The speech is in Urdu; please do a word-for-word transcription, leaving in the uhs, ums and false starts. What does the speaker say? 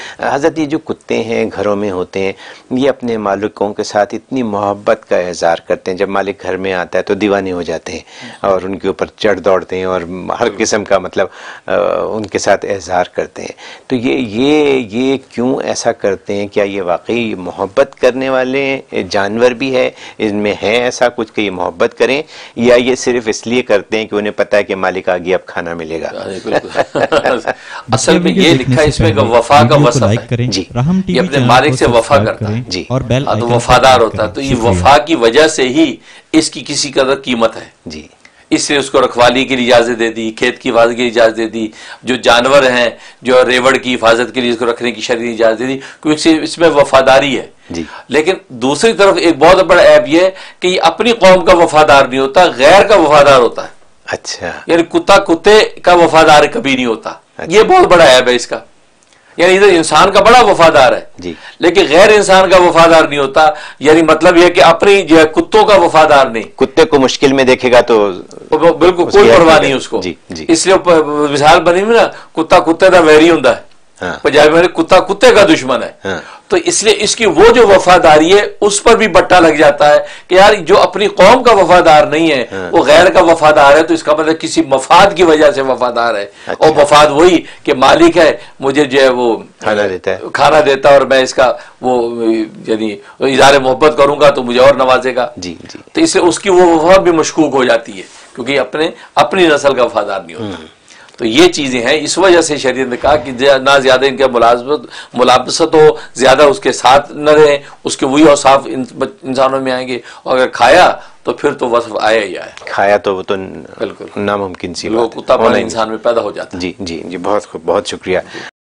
حضرت یہ جو کتے ہیں گھروں میں ہوتے ہیں یہ اپنے مالکوں کے ساتھ اتنی محبت کا اظہار کرتے ہیں، جب مالک گھر میں آتا ہے تو دیوانے ہو جاتے ہیں اور ان کے اوپر چڑھ دوڑتے ہیں اور ہر قسم کا مطلب ان کے ساتھ اظہار کرتے ہیں. تو یہ یہ یہ کیوں ایسا کرتے ہیں؟ کیا یہ واقعی محبت کرنے والے جانور بھی ہے، ان میں ہے ایسا کچھ کہ یہ محبت کریں، یا یہ صرف اس لیے کرتے ہیں کہ انہیں پتہ ہے کہ مالک آ گیا اب کھانا ملے گا؟ اصل میں یہ لکھا ہے اس میں کہ وفا کا وصف ہے، جی یہ اپنے مالک سے وفا کرتا ہے، جی اور تو وفادار ہوتا ہے. تو یہ وفا کی وجہ سے ہی اس کی کسی قدر قیمت ہے. جی اس لیے اس کو رکھوالی کے لیے اجازت دے دی، کھیت کی حفاظت کے لیے اجازت دے دی، جو جانور ہیں جو ریوڑ کی حفاظت کے لیے اس کو رکھنے کی شرعی اجازت دے دی، کیونکہ اس میں وفاداری ہے. جی لیکن دوسری طرف ایک بہت بڑا عیب یہ ہے کہ یہ اپنی قوم کا وفادار نہیں ہوتا، غیر کا وفادار ہوتا ہے. اچھا، یعنی کتا کتے کا وفادار کبھی نہیں ہوتا. یہ بہت بڑا عیب ہے اس کا. یعنی ادھر انسان کا بڑا وفادار ہے جی لیکن غیر انسان کا وفادار نہیں ہوتا. یعنی مطلب یہ کہ اپنی جو ہے کتوں کا وفادار نہیں. کتے کو مشکل میں دیکھے گا تو بالکل کوئی پرواہ نہیں اس کو. جی جی اس لیے مثال بنی ہوئی نا، کتا کتے کا ویری ہوں پنجابی میں، کتا کتے کا دشمن ہے. تو اس لیے اس کی وہ جو وفاداری ہے اس پر بھی بٹا لگ جاتا ہے کہ یار جو اپنی قوم کا وفادار نہیں ہے وہ غیر کا وفادار ہے، تو اس کا مطلب کسی مفاد کی وجہ سے وفادار ہے. اور مفاد وہی کہ مالک ہے مجھے جو ہے وہ کھانا دیتا ہے کھانا دیتا ہے اور میں اس کا وہ یعنی اظہار محبت کروں گا تو مجھے اور نوازے گا. جی جی تو اس سے اس کی وہ وفا بھی مشکوک ہو جاتی ہے کیونکہ اپنے اپنی نسل کا وفادار نہیں ہوتا. تو یہ چیزیں ہیں، اس وجہ سے شریعت نے کہا کہ نہ زیادہ ان کے ملازمت ملابست ہو، زیادہ اس کے ساتھ نہ رہیں، اس کے وہی اوصاف انسانوں میں آئیں گے. اور اگر کھایا تو پھر تو وصف آیا ہی آیا. کھایا تو وہ تو بالکل ناممکن سی وہ بات ہے، کتا پانا انسان میں پیدا ہو جاتا ہے. جی جی جی بہت خوب، بہت شکریہ.